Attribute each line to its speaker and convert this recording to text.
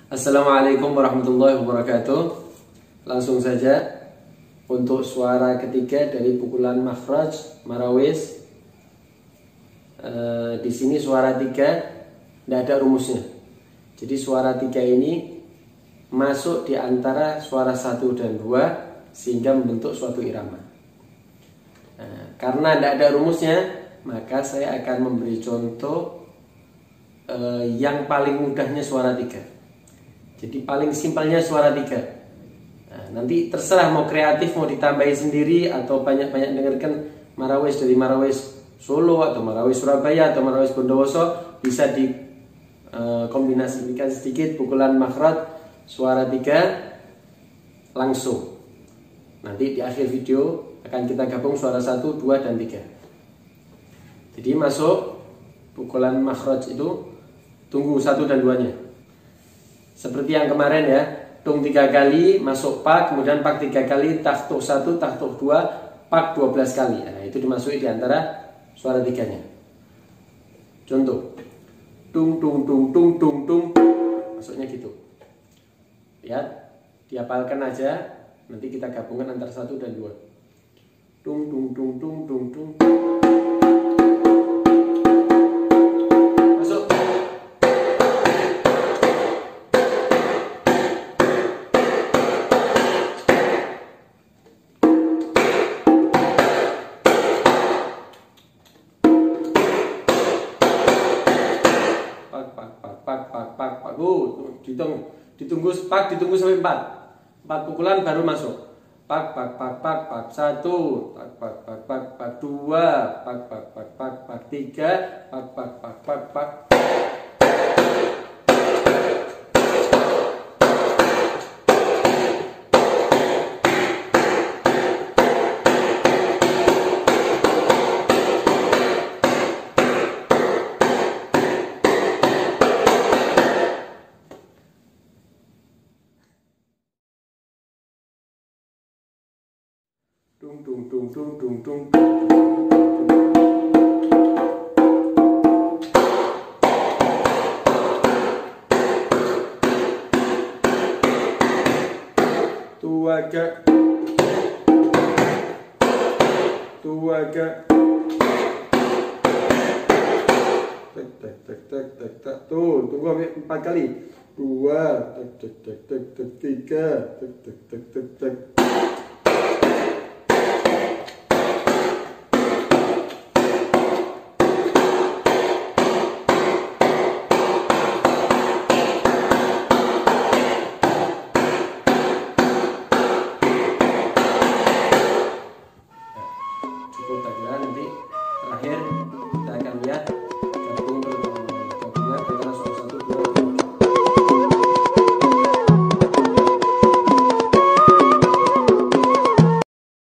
Speaker 1: Assalamualaikum warahmatullahi wabarakatuh. Langsung saja untuk suara ketiga dari pukulan makhraj marawis. Di sini suara tiga tidak ada rumusnya. Jadi suara tiga ini masuk di antara suara 1 dan 2 sehingga membentuk suatu irama. Karena tidak ada rumusnya, maka saya akan memberi contoh yang paling mudahnya suara tiga. Jadi paling simpelnya suara tiga. Nanti terserah mau kreatif, mau ditambahin sendiri, atau banyak-banyak dengarkan marawis dari marawis Solo atau marawis Surabaya atau marawis Bondowoso, bisa dikombinasikan sedikit pukulan makhraj suara tiga langsung. Nanti di akhir video akan kita gabung suara 1, 2, dan 3. Jadi masuk pukulan makhraj itu tunggu 1 dan 2 nya. Seperti yang kemarin ya, tung 3 kali, masuk pak, kemudian pak 3 kali, taktuk 1, taktuk 2, pak 12 kali. Nah, itu dimasuki di antara suara tiganya. Contoh, tung tung tung tung tung tung, masuknya gitu. Lihat, dihafalkan aja, nanti kita gabungkan antara 1 dan 2. Tung tung tung tung tung tung. Pak. Ditunggu sampai 4 pukulan baru masuk. Pak 1, pak 2, pak 3, pak. Tung tung tung tung tung tung. Tuaga. Tak. Tuh, tunggu 4 kali. 2, tak, 3, tak.